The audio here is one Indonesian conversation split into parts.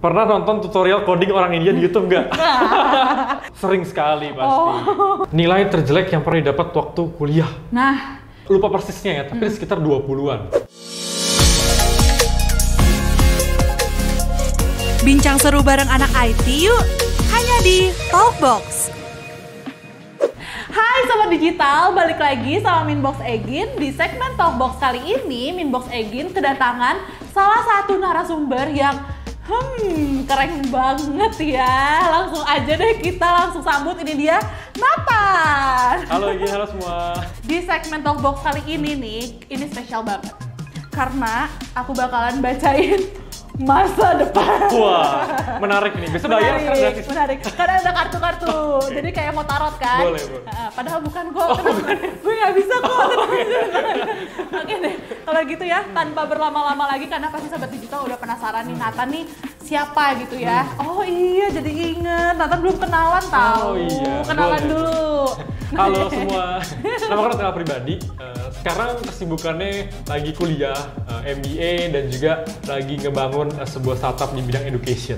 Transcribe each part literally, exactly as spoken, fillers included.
Pernah nonton tutorial coding orang India di YouTube nggak? Sering sekali pasti. Oh. Nilai terjelek yang pernah didapat waktu kuliah. Nah, lupa persisnya ya, tapi hmm. sekitar dua puluhan. Bincang seru bareng anak I T yuk, hanya di Talkbox. Hai Sobat Digital, balik lagi sama Minbox Egin. Di segmen Talkbox kali ini, Minbox Egin kedatangan salah satu narasumber yang Hmm, keren banget ya. Langsung aja deh kita langsung sambut, ini dia Nathan. Halo Egin, halo semua. Di segmen Talkbox kali ini nih, ini spesial banget. Karena aku bakalan bacain masa depan. Wah, menarik nih. Bisa bayar kan gratis? Menarik, karena ada kartu-kartu. Okay. Jadi kayak mau tarot kan? Boleh, boleh. Uh, padahal bukan kok, oh, bukan. Gue nggak bisa kok. Oke okay deh, kalau gitu ya, tanpa berlama-lama lagi, karena pasti Sobat Digital udah penasaran nih, Nathan nih siapa gitu ya. Hmm. Oh iya, jadi inget, Nathan belum kenalan tau. Oh iya, kenalan boleh. dulu. Halo semua, nama aku Nathan pribadi. Uh, sekarang kesibukannya lagi kuliah, uh, M B A, dan juga lagi ngebangun uh, sebuah startup di bidang education.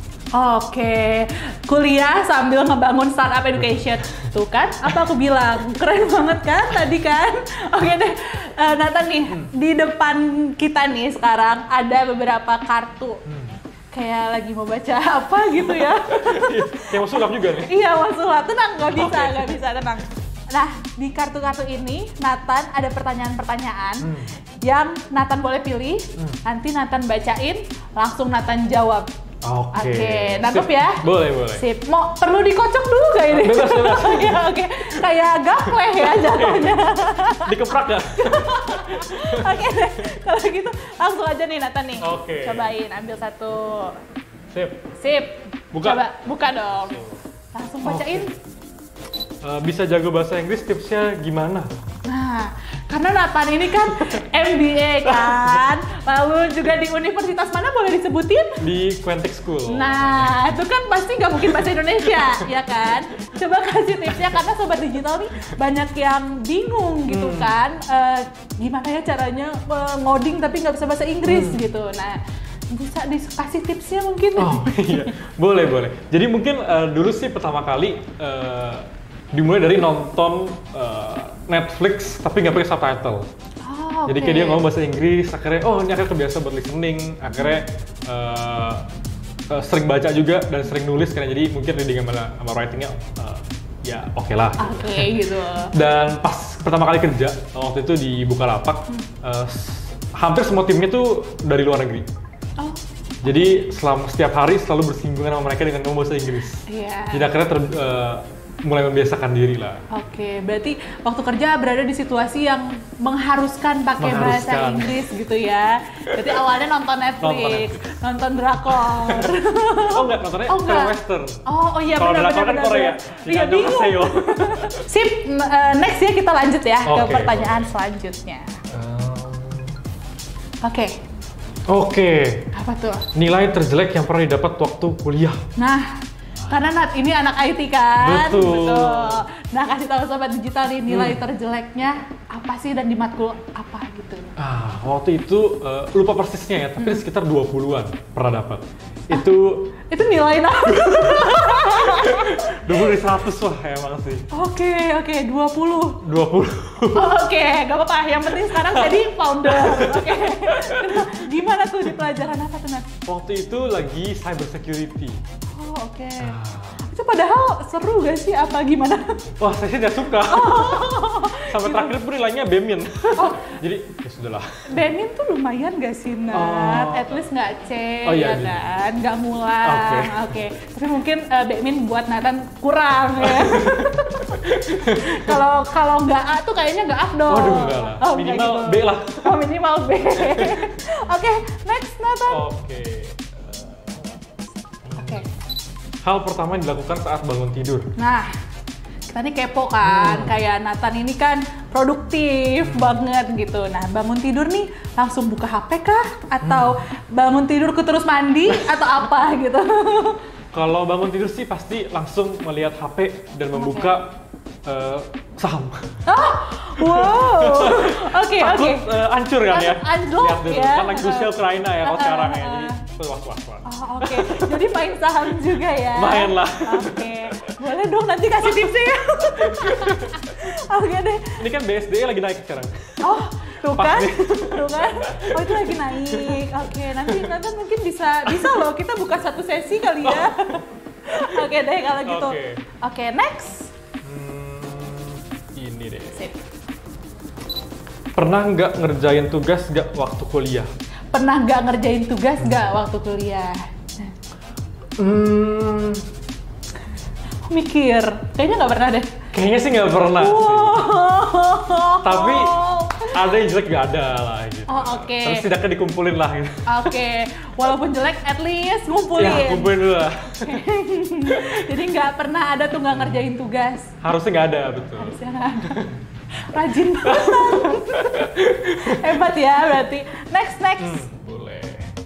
Oke, kuliah sambil ngebangun startup education. Tuh kan, apa aku bilang? Keren banget kan tadi kan? Oke deh, uh, Nathan nih, hmm. di depan kita nih sekarang ada beberapa kartu. Hmm. Kayak lagi mau baca apa gitu ya. Kayak mau sulap juga nih? Iya, mau sulap. Tenang, nggak bisa, okay. nggak bisa, tenang. Nah, di kartu-kartu ini, Nathan ada pertanyaan-pertanyaan hmm. yang Nathan boleh pilih. Hmm. Nanti Nathan bacain, langsung Nathan jawab. Oke, okay. okay, nangkep ya? Boleh, boleh. Sip. Mau perlu dikocok dulu gak ini? Bebas, bebas. Oke, oke. Kayak gapleh ya jatuhnya. Dikeprak gak? Oke deh, kalau gitu langsung aja nih Nathan nih. Oke. Okay. Cobain, ambil satu. Sip. Sip. Buka. Coba, buka dong. Langsung bacain. Okay. Uh, bisa jago bahasa Inggris, tipsnya gimana? Nah, karena Nathan ini kan M B A kan, lalu juga di universitas mana boleh disebutin? Di Quantic School. Nah, itu kan pasti nggak mungkin bahasa Indonesia, ya kan? Coba kasih tipsnya, karena Sobat Digital nih banyak yang bingung gitu hmm. kan, uh, gimana ya caranya uh, ngoding tapi nggak bisa bahasa Inggris hmm. gitu. Nah, bisa dikasih tipsnya mungkin? Oh iya, boleh boleh. Jadi mungkin uh, dulu sih pertama kali uh, dimulai dari nonton uh, Netflix tapi nggak pakai subtitle. Oh, jadi okay. kayak dia ngomong bahasa Inggris, akhirnya oh ini akhirnya kebiasa buat listening, akhirnya uh, uh, sering baca juga dan sering nulis karena jadi mungkin reading sama, sama writingnya uh, ya oke okay lah. Oke okay, gitu. Dan pas pertama kali kerja waktu itu di Bukalapak, hmm. uh, hampir semua timnya tuh dari luar negeri. Oh. Jadi selama setiap hari selalu bersinggungan sama mereka dengan ngomong bahasa Inggris. Iya. Jadi akhirnya ter, uh, mulai membiasakan diri lah. Oke, berarti waktu kerja berada di situasi yang mengharuskan pakai bahasa Inggris gitu ya. Berarti awalnya nonton Netflix, nonton, Netflix. nonton drakor. Oh enggak, nontonnya oh, film western. Oh, oh iya benar benar. Kalau drakor kan Korea. Iya bingung. Sip, uh, next ya kita lanjut ya okay. ke pertanyaan selanjutnya. Um... Oke. Okay. Oke. Okay. Apa tuh? Nilai terjelek yang pernah didapat waktu kuliah. Nah, karena Nat ini anak I T kan. Betul. Betul. Nah, kasih tahu Sobat Digital nih nilai hmm. terjeleknya apa sih dan di matkul apa gitu. Ah, waktu itu uh, lupa persisnya ya, tapi hmm. sekitar dua puluhan pernah dapat. Ah, itu itu nilai apa? dua puluh dari seratus wah emang sih. Oke, oke, dua puluh. dua puluh. Oh, oke, okay. Gak apa-apa. Yang penting sekarang jadi founder. Oke. Okay. Gimana tuh di pelajaran apa tuh, Nat? Waktu itu lagi cyber security. Oh, oke. Okay. Ah. Itu padahal seru gak sih? Apa gimana? Wah, saya sih tidak suka. Oh. Sampai terakhir pun nilainya B-min. Oh. Jadi, ya sudahlah. B-min tuh lumayan gak sih, Nat? Oh. At least nggak C, oh, iya, ya kan? Nggak ngulang. Oke. Okay. Okay. Tapi mungkin uh, B-min buat Nathan kurang ya. Kalau kalau nggak A tuh kayaknya nggak afdol. Waduh, enggak lah. Oh, minimal gitu. B lah. Oh, minimal B. Oke, okay, next Nathan. Oke. Okay. Oke. Okay. Hal pertama yang dilakukan saat bangun tidur. Nah, kita nih kepo kan, hmm. kayak Nathan ini kan produktif hmm. banget gitu. Nah, bangun tidur nih langsung buka H P kah? Atau hmm. bangun tidur ke terus mandi? Atau apa gitu? Kalau bangun tidur sih pasti langsung melihat H P dan membuka okay. uh, saham. Oh, wow. Oke, oke. Takut uh, hancur kan ya? Anjlok lihat dulu. ya. Kan lagi crucial Ukraina ya kalau uh, sekarang ya. Jadi was-was. Oh, oke. Jadi main saham juga ya? Main lah. Oke. Boleh dong nanti kasih tipsnya ya. Oke deh. Ini kan B S D lagi naik sekarang. Oh, tuh Pas kan? nih. Tuh kan? Oh, itu lagi naik. Oke, nanti nanti mungkin bisa bisa loh kita buka satu sesi kali ya. Oke deh kalau gitu. Oke. Oke, next. Hmm, ini deh. Sip. Pernah nggak ngerjain tugas nggak waktu kuliah? Pernah nggak ngerjain tugas nggak waktu kuliah? Hmm, Mikir, kayaknya nggak pernah deh. kayaknya sih nggak pernah. sih. Wow. Tapi ada yang jelek nggak ada lah gitu. Oh, oke. Terus tidaknya dikumpulin lah gitu. Oke, walaupun jelek, at least ngumpulin. Ya, kumpulin dulu lah. Jadi nggak pernah ada tuh nggak ngerjain tugas. Harusnya nggak ada, betul. Harusnya nggak ada. Rajin banget. Hebat ya berarti. Next, next. Hmm, boleh.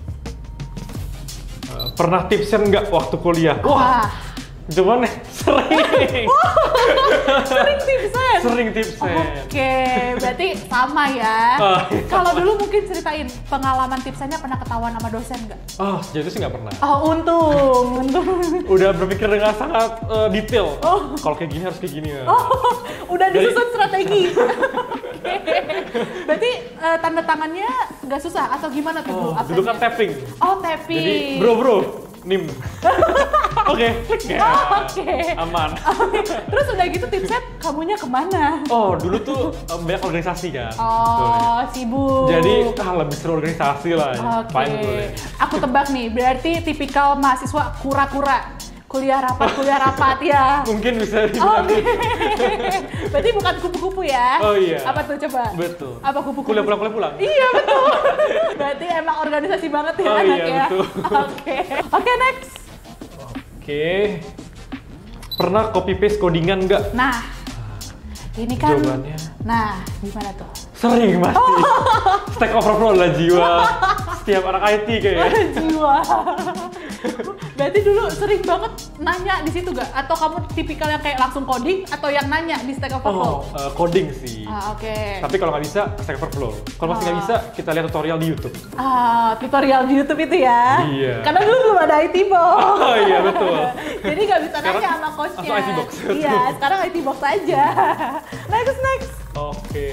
Eh, pernah tipsen nggak waktu kuliah? Wah, Cuman sering. sering tipsen. Sering tipsen. Oke, berarti sama ya. Oh, iya. Kalau dulu mungkin ceritain pengalaman tipsennya pernah ketahuan sama dosen nggak? Oh, sejauh itu sih nggak pernah. Oh, untung, untung. Udah berpikir dengan sangat eh, detail. Oh. Kalau kayak gini harus kayak gini ya. Oh, udah Dari- disusun strategi. Oke. Berarti eh, tanda tangannya nggak susah atau gimana tuh dulu? Oh, dulu kan absennya? tapping. Oh, tapping. Jadi bro bro, nim. Oke, klik ya. Oh, oke. Aman. Oke. Terus udah gitu tipsnya kamunya kemana? Oh, dulu tuh eh, banyak organisasi kan. Oh, sibuk. Jadi ah, lebih seru organisasi lah. Oke. Paling boleh. Aku tebak nih, berarti tipikal mahasiswa kura-kura. Kuliah rapat, kuliah rapat ya. Mungkin bisa Oke. dibilang gitu. Berarti bukan kupu-kupu ya? Oh iya. Apa tuh coba? Betul. Apa kupu-kupu? Kuliah pulang, kuliah pulang. Iya betul. Berarti emang organisasi banget ya Oh anak iya, ya. betul. Oke. Oke, next. Oke. Pernah copy paste codingan nggak? Nah, ini kan. Jawabannya Nah, gimana tuh? sering pasti. Stack Overflow adalah jiwa setiap anak I T kayaknya. Jiwa. Berarti dulu sering banget nanya di situ gak? Atau kamu tipikal yang kayak langsung coding atau yang nanya di Stack Overflow? Oh, eh, coding sih. Ah, oke. Tapi kalau nggak bisa, ke Stack Overflow. Kalau masih nggak Ah. bisa, kita lihat tutorial di YouTube. Ah, tutorial di YouTube itu ya? Iya. Karena dulu belum ada I T box. Oh iya, betul. Jadi nggak bisa Sekarang nanya sama coachnya. langsung I T box. Iya, sekarang I T box aja. Next, next. Oke.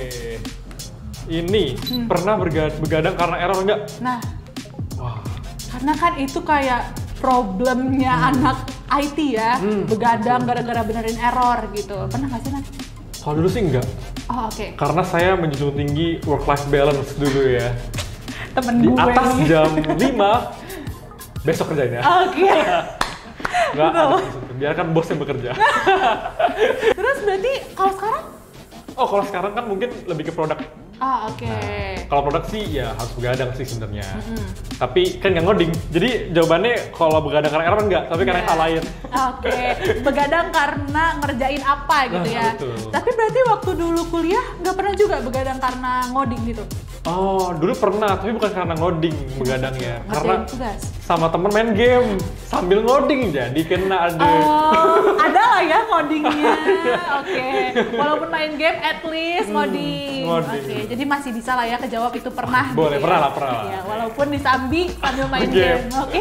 Ini Hmm. pernah berga- begadang karena error nggak? Nah, Wah. karena kan itu kayak problemnya anak I T ya, Hmm, begadang gara-gara benerin error gitu. Pernah nggak sih, Nat? Kalau dulu sih enggak. Oh, oke. Karena saya menjunjung tinggi work life balance dulu ya. Temen Di gue atas nih. jam lima besok kerjain ya. Oke. Enggak Betul. ada di situ. Biarkan bos yang bekerja. Terus berarti kalau sekarang? Oh, kalau sekarang kan mungkin lebih ke produk. Ah, oke. Kalau produk sih ya harus begadang sih sebenarnya. Tapi kan nggak ngoding. Jadi jawabannya kalau begadang karena error enggak, tapi karena hal lain. Oke, begadang karena ngerjain apa gitu Nah, ya. betul. Tapi berarti waktu dulu kuliah nggak pernah juga begadang karena ngoding gitu? Oh, dulu pernah, tapi bukan karena ngoding begadangnya. Karena Ngerjain tugas? sama temen main game sambil ngoding jadi kena ada. Oh, ada lah ya ngodingnya. Oke, walaupun main game at least ngoding. ngoding. Oke, jadi masih bisa lah ya kejawab itu pernah. Boleh, gitu ya. pernah lah, pernah lah. Ya, walaupun disambi sambil main Game. game. Oke.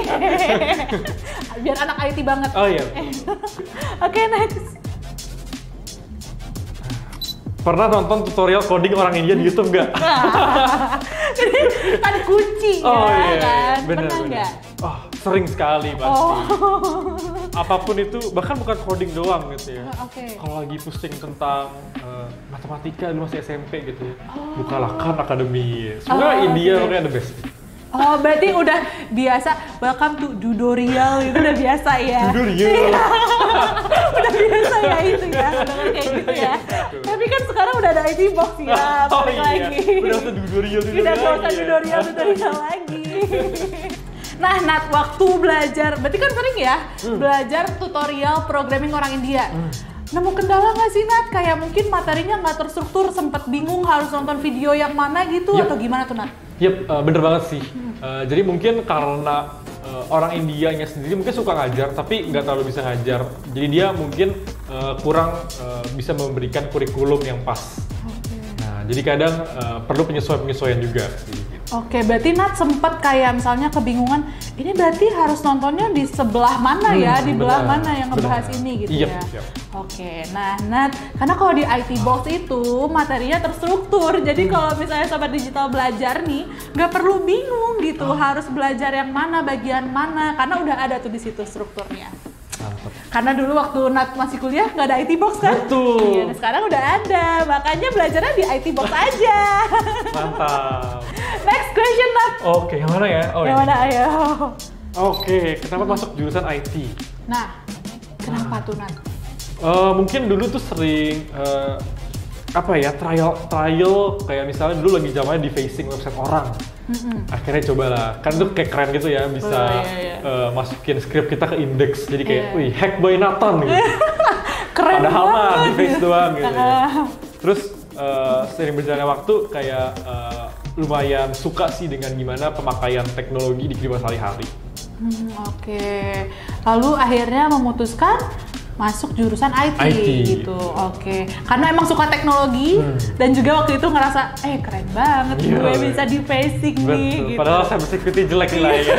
Biar anak I T banget. Oh iya. Oke, next. Pernah nonton tutorial coding orang India di YouTube nggak? Jadi kan kunci Oh ya iya, kan? benar Pernah benar. nggak? Oh, sering sekali pasti. Oh, Apapun itu, bahkan bukan coding doang gitu ya. oke. Kalau lagi pusing tentang eh, matematika dulu masih S M P gitu ya. Oh. Bukalah Khan Academy. Semoga Oh, India oke. pokoknya the best. Oh, berarti udah biasa, welcome to tutorial itu udah biasa ya? Tutorial. Iya. Udah biasa ya itu ya, denger kayak gitu ya. Tapi kan sekarang udah ada I T box ya, Oh balik iya, lagi. udah usah tutorial tutorial Udah nggak usah lagi ya. tutorial tutorial lagi. Nah, Nat, waktu belajar, berarti kan sering ya Hmm. belajar tutorial programming orang India. Nemu kendala nggak sih, Nat? Kayak mungkin materinya nggak terstruktur, sempet bingung harus nonton video yang mana gitu, Yep. atau gimana tuh, Nat? Yep, eh, bener banget sih. Eh, jadi mungkin karena eh, orang Indianya sendiri mungkin suka ngajar, tapi nggak terlalu bisa ngajar. Jadi dia mungkin eh, kurang eh, bisa memberikan kurikulum yang pas. Nah, jadi kadang eh, perlu penyesuaian-penyesuaian juga sih. Gitu. Oke, berarti Nat sempet kayak misalnya kebingungan, ini berarti harus nontonnya di sebelah mana ya, Hmm, di belah benar, mana yang ngebahas benar. ini gitu Yep, ya. yep. Oke, nah Nat, karena kalau di I T Box itu materinya terstruktur, jadi Hmm. kalau misalnya sobat digital belajar nih, nggak perlu bingung gitu, Oh. harus belajar yang mana, bagian mana, karena udah ada tuh di situ strukturnya. Mantap. Karena dulu waktu Nat masih kuliah nggak ada I T Box kan? Betul. Iya, nah sekarang udah ada, makanya belajarnya di I T Box aja. Mantap. Next question Nat. Oke, yang mana ya? Oh, yang ini. mana ayo? Oke, kenapa masuk jurusan I T? Nah, kenapa tuh Nat? Eh, mungkin dulu tuh sering eh, apa ya trial trial kayak misalnya dulu lagi zamannya di facing website orang. Mm-mm. Akhirnya cobalah, kan itu kayak keren gitu ya bisa Oh, iya, iya. eh, masukin script kita ke indeks. Jadi kayak, Iya. wih hack by Nathan gitu. Keren Padahal mah banget. di face doang gitu. ya. Ah. Terus eh, seiring berjalannya waktu kayak eh, lumayan suka sih dengan gimana pemakaian teknologi di kehidupan sehari-hari. Hmm, Oke, lalu akhirnya memutuskan masuk jurusan I T, I T. gitu. Oke, karena emang suka teknologi Hmm. dan juga waktu itu ngerasa, eh keren banget Iya. gue bisa di facing nih. Betul. Gitu. Padahal cyber security jelek lah ya.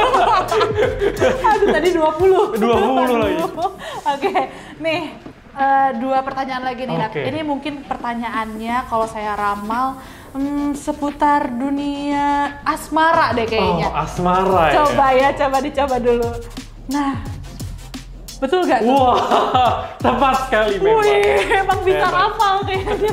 Aduh tadi dua puluh. dua puluh lagi. Oke, nih eh, dua pertanyaan lagi nih. Nat. Oke. Ini mungkin pertanyaannya kalau saya ramal hmm, seputar dunia asmara deh kayaknya. Oh, asmara ya. Coba ya, coba dicoba dulu. Nah, betul gak tuh? Wah, tepat sekali memang. Wih, emang bisa Hebat. hafal kayaknya.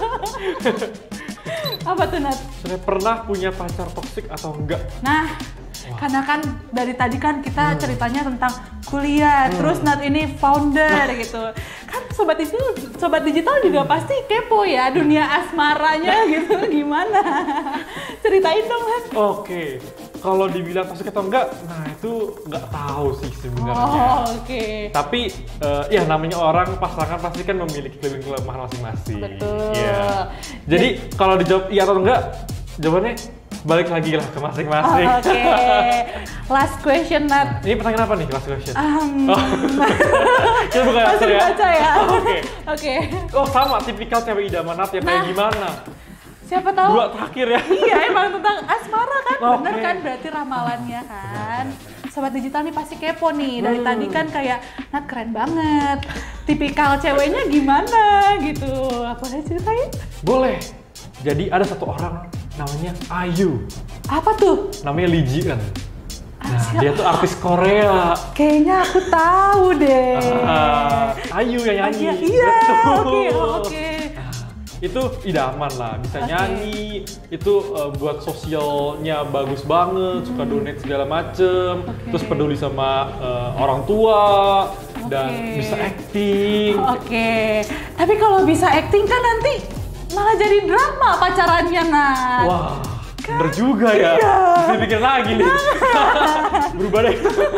Apa tuh Nat? Sudah pernah punya pacar toksik atau enggak? Nah, karena kan dari tadi kan kita ceritanya tentang kuliah, terus Nat ini founder gitu. Kan sobat digital, sobat digital juga pasti kepo ya dunia asmaranya gitu gimana? Ceritain dong Nat. Oke, kalau dibilang toksik atau enggak, nah itu nggak tahu sih sebenarnya. Oh, oke. Tapi eh, ya namanya orang pasangan pasti kan memiliki kelebihan kelemahan masing-masing. Betul. Iya. Jadi kalau dijawab iya atau enggak, jawabannya balik lagi lah ke masing-masing. Oh, oke. Last question Nat. Ini pertanyaan apa nih last question? Um, Oh. Kita buka Masih answer ya. dibaca ya? Oke. Oke. Oh sama, tipikal cewek idaman Nat yang kayak Nah. gimana? Siapa tahu? Dua terakhir ya. Iya, emang tentang asmara kan, Oke. bener kan? Berarti ramalannya kan. Sobat digital nih pasti kepo nih. Dari Hmm. tadi kan kayak, Nat keren banget. Tipikal ceweknya gimana gitu. Boleh ceritain? Boleh. Jadi ada satu orang namanya Ayu. Apa tuh? Namanya Lee Ji Eun. Nah, siapa? dia tuh artis Korea. Kayaknya aku tahu deh. Ah, Ayu yang nyanyi. Iya, iya, Betul. oke, oke. Nah, itu idaman lah, bisa Oke. nyanyi, itu uh, buat sosialnya bagus banget, suka donate segala macem, Oke. terus peduli sama uh, orang tua, dan Oke. bisa acting. Oke, tapi kalau bisa acting kan nanti malah jadi drama pacarannya, Nat. Wah, bener juga ya. Iya. Bisa pikir lagi nih. Berubah deh.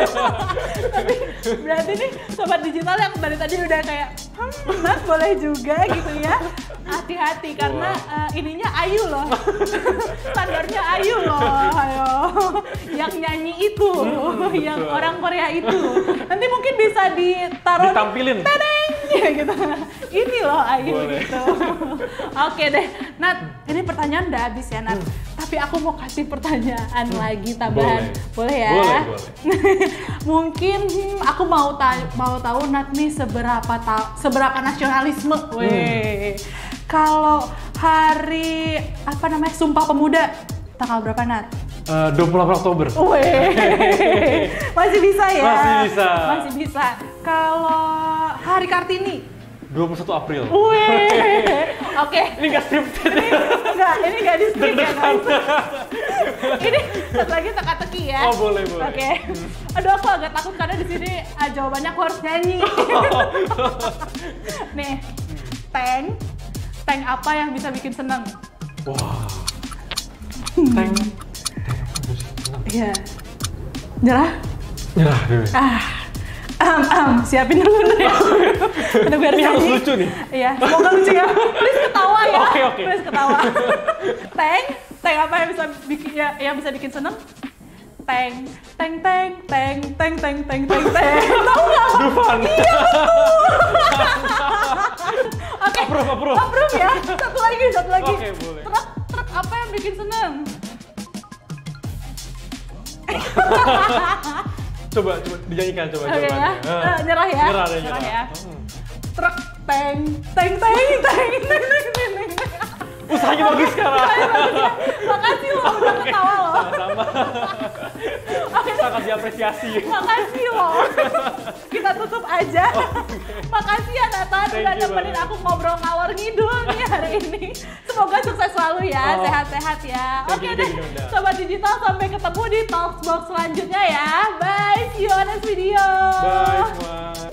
Berarti nih sobat digital yang dari tadi udah kayak hmm, Nat boleh juga gitu ya. Hati-hati karena Wah. eh, ininya Ayu loh. Standarnya Ayu loh. Ayo. Yang nyanyi itu, yang betul. orang Korea itu. Nanti mungkin bisa ditaruh di- Ditampilin. Tadeng! Ya gitu. Ini loh Ayu Boleh. gitu. Oke deh, Nat. Ini pertanyaan udah habis ya, Nat. Tapi aku mau kasih pertanyaan lagi tambahan. Boleh, ya? Boleh, boleh. Mungkin hmm, aku mau ta- mau tahu Nat nih seberapa ta- seberapa nasionalisme. Weh. Kalau hari apa namanya Sumpah Pemuda tanggal berapa Nat? Uh, dua puluh delapan Oktober. Weh. Masih bisa ya? Masih bisa. Masih bisa. Kalau hari Kartini? dua puluh satu April. Weh. Oke. Ini gak scripted. Enggak, ini enggak di script ya Deg-degan. guys. Ini satu lagi teka-teki ya. Oh, boleh, boleh. Oke. Aduh, aku agak takut karena di sini ah, jawabannya aku harus nyanyi. Nih, tank. Tank apa yang bisa bikin seneng? Wah. Tank. Iya. Nyerah? Nyerah dulu. Ah. Am, am, siapin dulu nih. Udah biar Ini harus nyanyi. lucu nih. Iya, semoga lucu ya. Please ketawa ya. Oke, oke. Please ketawa. Tank, tank apa yang bisa bikin ya, yang bisa bikin seneng? Tank, tank, tank, tank, tank, tank, tank, tank, tank. Tahu nggak? Dufan. Iya Oke. Approve, approve. Approve ya. Satu lagi, satu lagi. Oke, boleh. Truk, truk apa yang bikin seneng? Coba, coba dinyanyikan, coba Oke ya, jawabannya. Eh, nyerah ya. Nyerah deh, nyerah. ya. Hmm. Truk teng teng teng teng teng teng teng. Usahanya bagus sekarang. Makasih loh udah ketawa loh. Sama-sama. Sangat diapresiasi. Makasih loh. Kita tutup aja. Makasih ya Nathan Thank udah you nemenin banget. aku ngobrol ngalor ngidul nih hari ini. Semoga sukses selalu ya, Oh. sehat-sehat ya. Thank Oke you, deh, thank you, Nunda. Sobat Digital sampai ketemu di Talksbox selanjutnya ya. Bye, see you on next video. Bye semua.